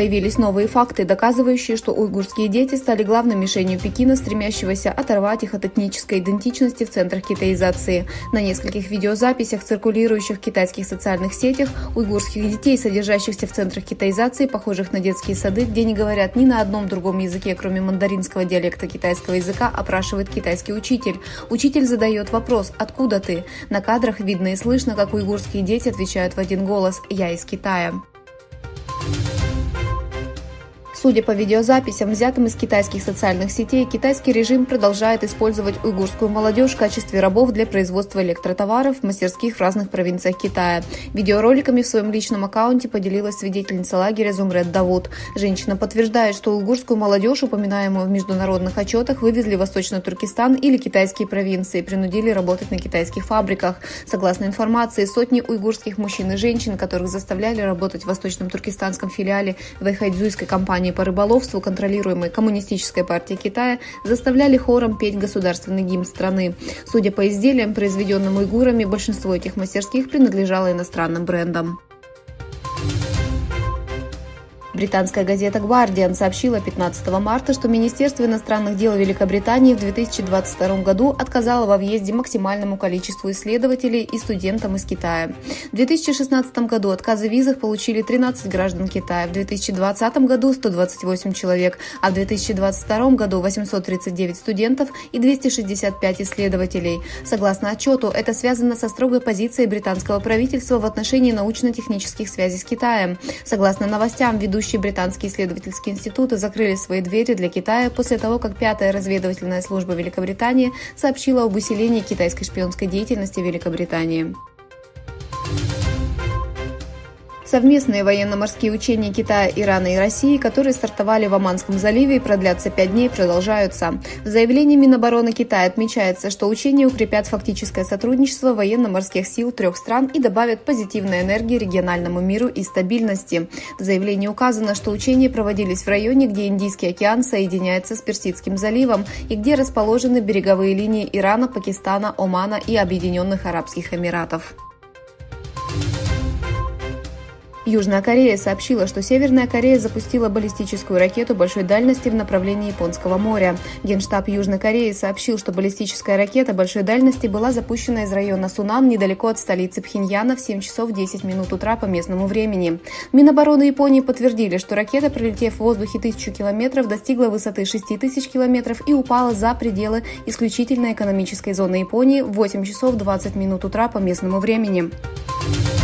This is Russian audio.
появились новые факты, доказывающие, что уйгурские дети стали главной мишенью Пекина, стремящегося оторвать их от этнической идентичности в центрах китаизации. На нескольких видеозаписях, циркулирующих в китайских социальных сетях, уйгурских детей, содержащихся в центрах китаизации, похожих на детские сады, где не говорят ни на одном другом языке, кроме мандаринского диалекта китайского языка, опрашивает китайский учитель. Учитель задает вопрос: «Откуда ты?». На кадрах видно и слышно, как уйгурские дети отвечают в один голос: «Я из Китая». Судя по видеозаписям, взятым из китайских социальных сетей, китайский режим продолжает использовать уйгурскую молодежь в качестве рабов для производства электротоваров в мастерских в разных провинциях Китая. Видеороликами в своем личном аккаунте поделилась свидетельница лагеря Зумрет Давуд. Женщина подтверждает, что уйгурскую молодежь, упоминаемую в международных отчетах, вывезли в Восточный Туркестан или китайские провинции и принудили работать на китайских фабриках. Согласно информации, сотни уйгурских мужчин и женщин, которых заставляли работать в Восточном туркестанском филиале вэйхайцзуйской компании по рыболовству, контролируемой Коммунистической партией Китая, заставляли хором петь государственный гимн страны. Судя по изделиям, произведенным уйгурами, большинство этих мастерских принадлежало иностранным брендам. Британская газета «Гвардиан» сообщила 15 марта, что Министерство иностранных дел Великобритании в 2022 году отказало во въезде максимальному количеству исследователей и студентам из Китая. В 2016 году отказы в визах получили 13 граждан Китая, в 2020 году 128 человек, а в 2022 году 839 студентов и 265 исследователей. Согласно отчету, это связано со строгой позицией британского правительства в отношении научно-технических связей с Китаем. Согласно новостям, ведущие британские исследовательские институты закрыли свои двери для Китая после того, как 5-я разведывательная служба Великобритании сообщила об усилении китайской шпионской деятельности в Великобритании. Совместные военно-морские учения Китая, Ирана и России, которые стартовали в Оманском заливе и продлятся 5 дней, продолжаются. В заявлении Минобороны Китая отмечается, что учения укрепят фактическое сотрудничество военно-морских сил 3 стран и добавят позитивной энергии региональному миру и стабильности. В заявлении указано, что учения проводились в районе, где Индийский океан соединяется с Персидским заливом и где расположены береговые линии Ирана, Пакистана, Омана и Объединенных Арабских Эмиратов. Южная Корея сообщила, что Северная Корея запустила баллистическую ракету большой дальности в направлении Японского моря. Генштаб Южной Кореи сообщил, что баллистическая ракета большой дальности была запущена из района Сунан недалеко от столицы Пхеньяна в 7 часов 10 минут утра по местному времени. Минобороны Японии подтвердили, что ракета, пролетев в воздухе 1000 километров, достигла высоты 6000 километров и упала за пределы исключительной экономической зоны Японии в 8 часов 20 минут утра по местному времени.